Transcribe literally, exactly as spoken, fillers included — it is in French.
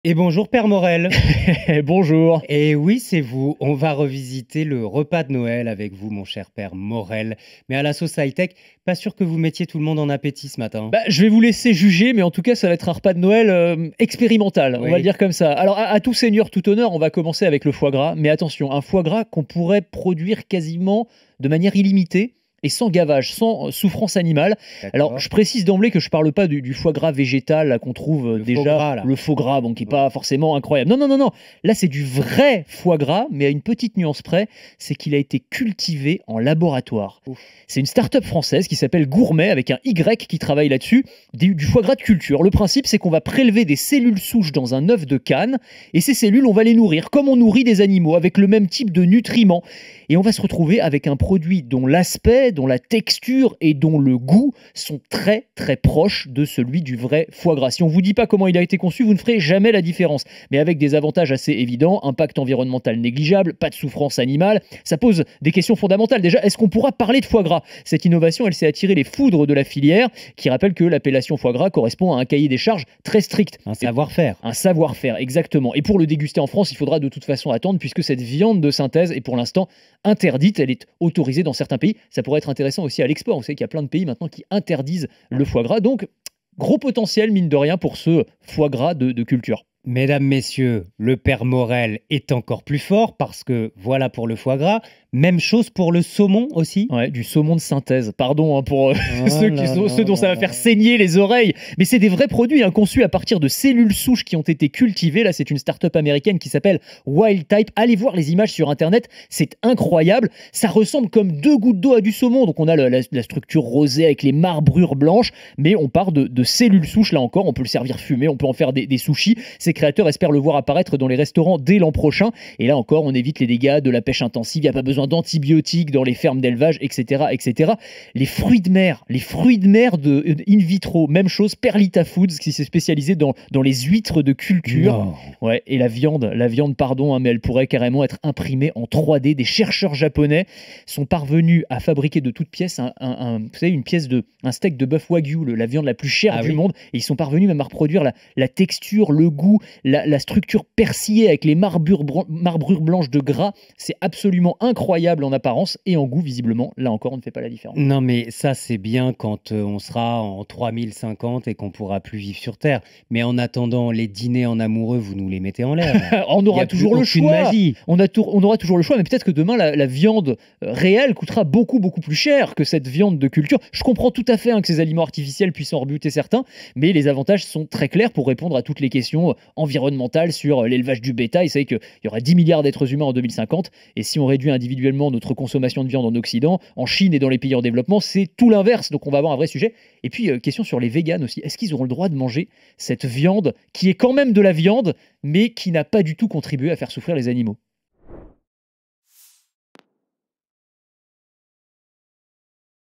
Et bonjour Père Morel. Bonjour. Et oui, c'est vous. On va revisiter le repas de Noël avec vous, mon cher Père Morel. Mais à la sauce high-tech, pas sûr que vous mettiez tout le monde en appétit ce matin. Bah, je vais vous laisser juger, mais en tout cas, ça va être un repas de Noël euh, expérimental, on va Oui. le dire comme ça. Alors, à, à tout seigneur, tout honneur, on va commencer avec le foie gras. Mais attention, un foie gras qu'on pourrait produire quasiment de manière illimitée et sans gavage, sans euh, souffrance animale. Alors, D'accord. je précise d'emblée que je parle pas du, du foie gras végétal là, qu'on trouve euh, Le faux déjà, gras, là. le faux gras, bon, qui est pas forcément incroyable. Non, non, non, non. Là, c'est du vrai foie gras, mais à une petite nuance près, c'est qu'il a été cultivé en laboratoire. Ouf. C'est une start-up française qui s'appelle Gourmet, avec un Y qui travaille là-dessus, du, du foie gras de culture. Le principe, c'est qu'on va prélever des cellules souches dans un œuf de canne, et ces cellules, on va les nourrir comme on nourrit des animaux, avec le même type de nutriments. Et on va se retrouver avec un produit dont l'aspect, dont la texture et dont le goût sont très très proches de celui du vrai foie gras. Si on ne vous dit pas comment il a été conçu, vous ne ferez jamais la différence. Mais avec des avantages assez évidents, impact environnemental négligeable, pas de souffrance animale, ça pose des questions fondamentales. Déjà, est-ce qu'on pourra parler de foie gras ? Cette innovation, elle s'est attirée les foudres de la filière, qui rappelle que l'appellation foie gras correspond à un cahier des charges très strict. Un savoir-faire. Un savoir-faire, exactement. Et pour le déguster en France, il faudra de toute façon attendre, puisque cette viande de synthèse est pour l'instant interdite. Elle est autorisée dans certains pays. Ça pourrait être intéressant aussi à l'export. Vous savez qu'il y a plein de pays maintenant qui interdisent le foie gras. Donc, gros potentiel, mine de rien, pour ce foie gras de, de culture. Mesdames, messieurs, le Père Morel est encore plus fort parce que voilà pour le foie gras. Même chose pour le saumon aussi. Ouais, du saumon de synthèse. Pardon hein, pour euh, Oh ceux, qui, là sont- là ceux dont ça là va faire là. saigner les oreilles. Mais c'est des vrais produits hein, conçus à partir de cellules souches qui ont été cultivées. Là, c'est une start-up américaine qui s'appelle Wild Type. Allez voir les images sur Internet. C'est incroyable. Ça ressemble comme deux gouttes d'eau à du saumon. Donc, on a la, la- la structure rosée avec les marbrures blanches. Mais on part de, de cellules souches. Là encore, on peut le servir fumé. On peut en faire des, des sushis. Ces créateurs espèrent le voir apparaître dans les restaurants dès l'an prochain. Et là encore, on évite les dégâts de la pêche intensive. Il n'y a pas besoin d'antibiotiques dans les fermes d'élevage, et cetera, et cetera. Les fruits de mer, les fruits de mer de euh, in vitro, même chose, Perlita Foods qui s'est spécialisé dans, dans les huîtres de culture. Non. Ouais, et la viande, la viande, pardon, hein, mais elle pourrait carrément être imprimée en trois D. Des chercheurs japonais sont parvenus à fabriquer de toutes pièces un, un- un- vous savez, une pièce de un steak de bœuf wagyu, le- la viande la plus chère Ah du oui. monde, et ils sont parvenus même à reproduire la, la texture, le goût, la, la structure persillée avec les marbrures, bran- marbrures blanches de gras. C'est absolument incroyable en apparence et en goût, visiblement. Là encore, on ne fait pas la différence. Non, mais ça, c'est bien quand euh, on sera en trois mille cinquante et qu'on pourra plus vivre sur Terre. Mais en attendant, les dîners en amoureux, vous nous les mettez en l'air. là. On Il y aura a plus toujours le aucune choix. magie. On, a tour- on aura toujours le choix, mais peut-être que demain, la, la viande euh, réelle coûtera beaucoup, beaucoup plus cher que cette viande de culture. Je comprends tout à fait hein, que ces aliments artificiels puissent en rebuter certains, mais les avantages sont très clairs pour répondre à toutes les questions euh, environnementales sur euh, l'élevage du bétail. Vous savez qu'il y aura dix milliards d'êtres humains en deux mille cinquante, et si on réduit individuellement notre consommation de viande en Occident, en Chine et dans les pays en développement, c'est tout l'inverse. Donc on va avoir un vrai sujet. Et puis, euh, question sur les véganes aussi. Est-ce qu'ils auront le droit de manger cette viande qui est quand même de la viande, mais qui n'a pas du tout contribué à faire souffrir les animaux ?